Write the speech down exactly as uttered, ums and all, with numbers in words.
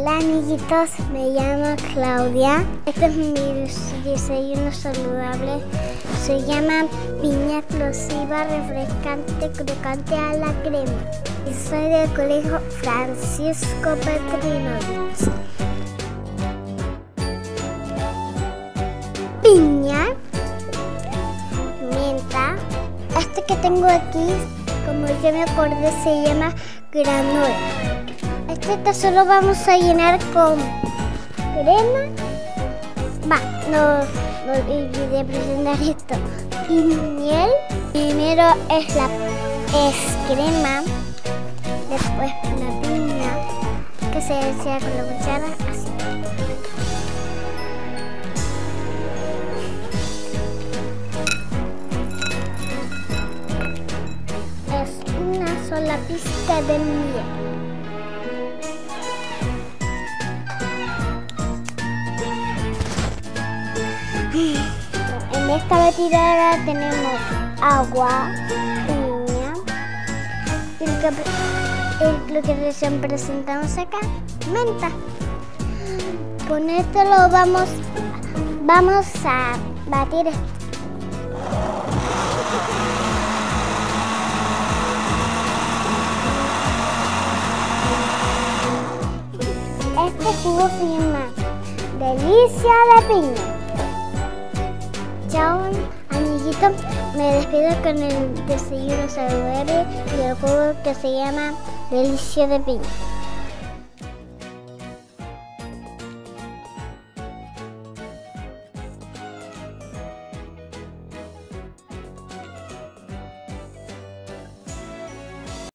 Hola amiguitos, me llamo Claudia. Este es mi desayuno saludable. Se llama piña explosiva, refrescante, crocante a la crema. Y soy del colegio Francisco Petrinovich. Piña, menta. Este que tengo aquí, como yo me acordé, se llama granola. Este solo vamos a llenar con crema. Va, no, no olvidé presentar esto. Y miel. Primero es la es crema, después la piña, que se desea con la cuchara así. Es una sola pizca de miel. En esta batidora tenemos agua, piña y lo que, el, lo que recién presentamos acá, menta. Con esto lo vamos, vamos a batir esto. Este jugo se llama Delicia de Piña. Chao, amiguitos, me despido con el desayuno saludable y el jugo que se llama Delicia de Piña.